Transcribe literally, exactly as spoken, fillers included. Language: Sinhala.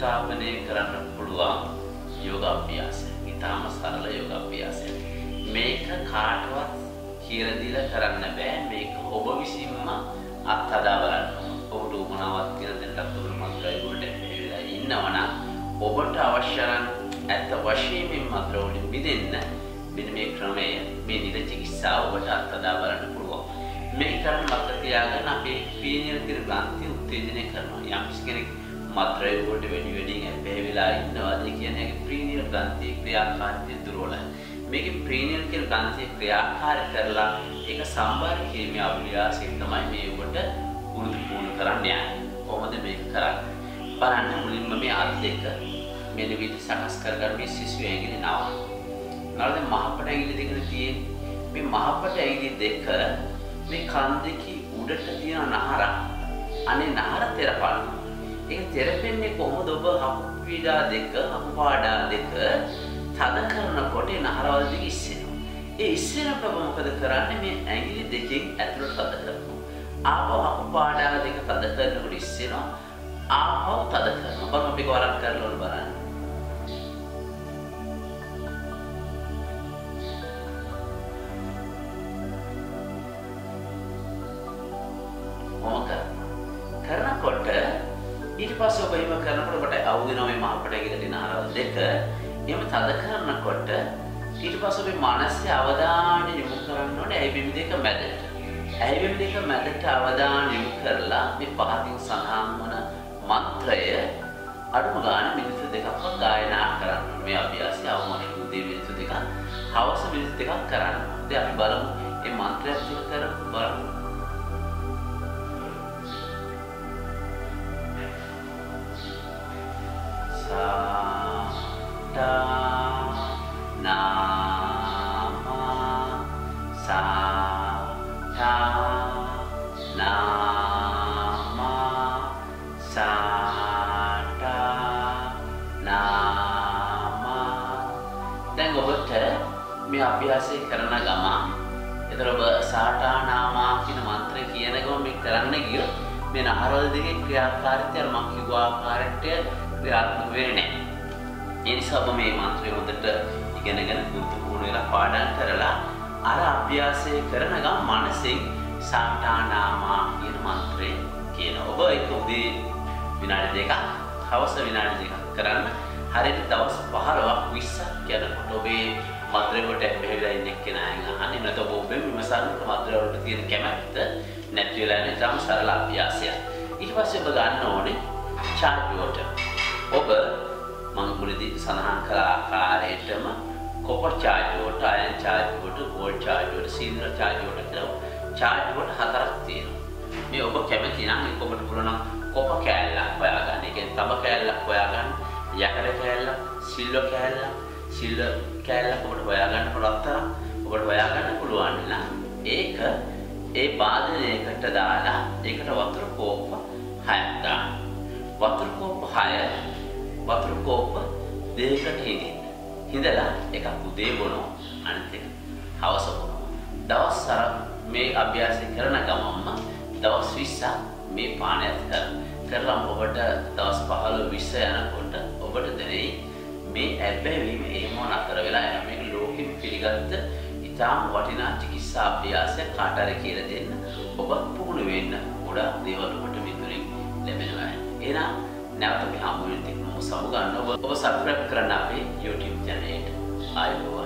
ප්‍රතිස්ථාපනය කරන්න පුළුවන් යෝග අභ්‍යාසය. ඊටාම සරල යෝග අභ්‍යාසය. මේක කාටවත් කියලා දීලා කරන්න බෑ. මේක ඔබ විසින්ම අත්හදා බලන්න ඕන. ඔබට උමනාවක් කියලා දෙන්නත් ඔබ මන්ත්‍රය වලට ඇවිල්ලා ඉන්නවනම් ඔබට අවශ්‍ය නම් ඇත්ත වශයෙන්ම මන්ත්‍ර වලින් මිදෙන්න මෙන්න මේ ක්‍රමය මේ නිද චිකිත්සාව ඔබට අත්හදා බලන්න පුළුවන්. මේක කරන්න මතක තියාගන්න අපේ පීනියල් කියන ග්‍රන්ථිය උත්තේජනය කරනවා. යම් කෙනෙක් මත්‍රය වලට වැඩි වැඩියෙන් ඇබ්බැහි වෙලා ඉන්නවාද කියන්නේ ප්‍රීනියල් ග්‍රන්ථියේ ක්‍රියාකාරීත්වය දුර්වලයි. මේකේ ප්‍රීනියල් කියන ග්‍රන්ථිය ක්‍රියාකාරී කරලා ඒක සම්බාර කිරීමේ අභ්‍යාසයෙන් තමයි මේ ඔබට පුරුදු පුහුණු කරන්න යන්නේ. කොහොමද මේක කරන්නේ? බලන්න මුලින්ම මේ අත් දෙක මෙන්න විදිහට සකස් කරගන්න මේ සිසු ඇඟිලි නාව. නේද මහපට ඇඟිලි දෙකේ තියෙන මේ මහපට ඇඟිලි දෙක මේ කන් දෙකේ උඩට තියෙන නහර අනේ නහර තෙරපන්න. ඒක තෙරපෙන්නේ කොහොමද? ඔබ හපු පීඩා දෙක හපු පාඩා දෙක තද කරනකොට නහරවල දෙක ඉස්සෙනවා. ඒ ඉස්සෙනකොට මොකද කරන්නේ? මේ ඇඟිලි දෙකෙන් ඇතුළට තද කරනවා. ආපහු හපු පාඩා දෙක තද කරනකොට ඉස්සෙනවා. ආපහු තද කරනවා. බලන්න අපි වරක් කරලා බලන්න. කරනකොට ඊට පස්සේ ඔබ එහෙම කරනකොට ඔබට අවු වෙනවා මේ මහපට ඇඟිලි නහරවල දෙක. එහෙම තද කරනකොට ඊට පස්සේ ඔබේ මනසේ අවධානය යොමු කරන්න ඕනේ ඇයි බිම් දෙක මැදට. ඇයි බිම් දෙක මැදට අවධානය යොමු කරලා මේ පහකින් සඳහන් වන මන්ත්‍රය අඩුම ගානේ මිනිත්තු දෙකක්වත් ගායනා කරන්න ඕනේ. මේ අභ්‍යාසය අවමයි උදේ මිනිත්තු දෙකක්, හවස මිනිත්තු දෙකක් කරන්න. ඉතින් අපි බලමු මේ මන්ත්‍රයත් එක්ක කරමු බලමු. sa ta na ma sa ta na ma sa ta na ma දැන් ඔබට මේ අභ්‍යාසය කරන ගමන් ඒතර ඔබ සාඨානාමා කියන මන්ත්‍රය කියන ගමන් මේ කරන්න ගියොත් මේ නහරවල දෙකේ ක්‍රියාකාරීත්වය අර මම කිව්ව ආකාරයට ක්‍රියාත්මක වෙන්නේ නැහැ. ඒ නිසා ඔබ මේ මන්ත්‍රය හොඳට ඉගෙනගෙන පුරුදු පුහුණු වෙලා පාඩම් කරලා අර අභ්‍යාසය කරන ගමන් මනසෙන් සාඨානාමා කියන මන්ත්‍රය කියන ඔබ ඒක උදේ විනාඩි දෙකක් හවස විනාඩි දෙකක් කරන්න. හරියට දවස් පහළොවක් විස්සක් යනකොට ඔබේ මන්ත්‍රය වලට ඇබ්බැහිලා ඉන්න කෙනාගෙන් අහන්නේ නැත්නම් ඔබ ඔබෙන් විමසන්න මන්ත්‍රය වලට තියෙන කැමැත්ත නැති වෙලා යන තරම් සරල අභ්‍යාසයක්. ඊට පස්සේ ඔබ ගන්න ඕනේ charge water. ඔබ මම මුලදී සඳහන් කළ ආකාරයටම copper charge water, iron charge water, gold charge water, silver charge water කියලා charge water හතරක් තියෙනවා. මේ ඔබ කැමති නම් ඒක ඔබට පුළුවන් නම් copper කෑල්ලක් හොයාගන්න. ඒ කියන්නේ තඹ කෑල්ලක් හොයාගන්න, යකඩ කෑල්ලක්, silver කෑල්ලක්, silver කෑල්ලක් ඔබට හොයාගන්න පුළුවන් තරම් ඔබට හොයාගන්න පුළුවන් නම් ඒක ඒ වාදනයකට දාලා ඒකට වතුර කෝප්ප හයක් දාන්න. වතුර කෝප්ප හය වතුර කෝප්ප දෙකකට හිඳින්න. හිඳලා එකක් උදේ බොනවා අනිත් එක හවස බොනවා. දවස් අර මේ අභ්‍යාසය කරන ගමන්ම දවස් විස්සක් මේ පානයත් කරන්න. කරලා ඔබට දවස් පහළොව විස්ස යනකොට ඔබට දැනෙයි මේ ඇබ්බැහිවීම එහෙම නතර වෙලා යන මේක ලෝකෙම පිළිගත්ත ඉතාම වටිනා චිකිත්සා අභ්‍යාසයක් කාට හරි කියලා දෙන්න. ඔබ පුහුණු වෙන්න ගොඩාක් දේවල් ඔබට මෙතනින් ලැබෙනවා. එහෙනම් නැවත අපි හමු වෙන තෙක් මම සමු ගන්න ඔබ ඔබ සබ්ස්ක්‍රයිබ් කරන්න අපේ YouTube channel එකට. ආයුබෝවන්.